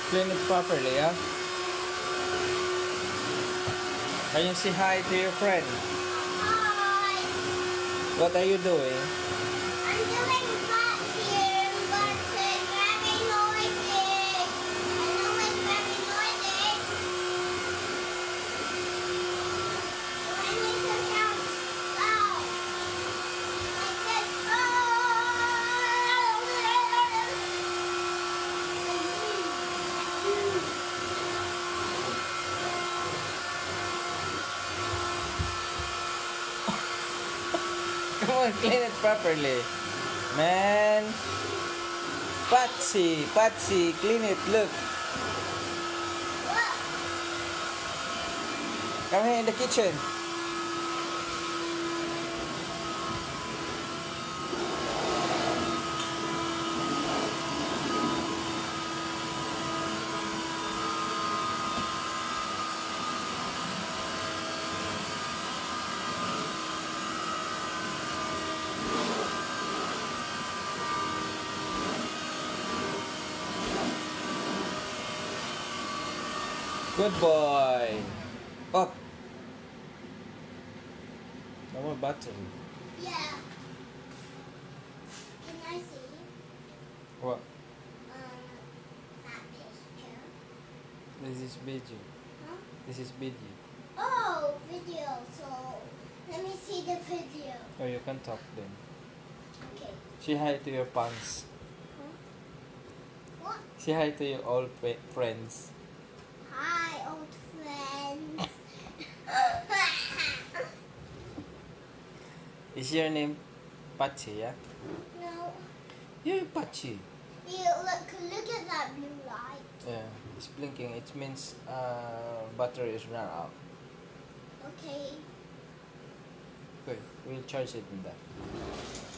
Clean it properly, yeah? Can you say hi to your friend? Hi. What are you doing? I'm doing vacuum, but it's very noisy. I know it's very noisy. So I need to count loud. Like this. Come on, clean it properly. Man. Patsy, Patsy, clean it, look. Come here in the kitchen. Good boy. Up. No more battery. Yeah. Can I see? What? That picture. This is video. Huh? This is video. Oh, video. So let me see the video. Oh, you can talk then. Okay. Say hi to your fans. Huh? What? Say hi to your old friends. Hi, old friends. Is your name Patsy, yeah? No. You're Patsy. Look at that blue light. Yeah, it's blinking. It means battery is run out. Okay. Okay, we'll charge it in that.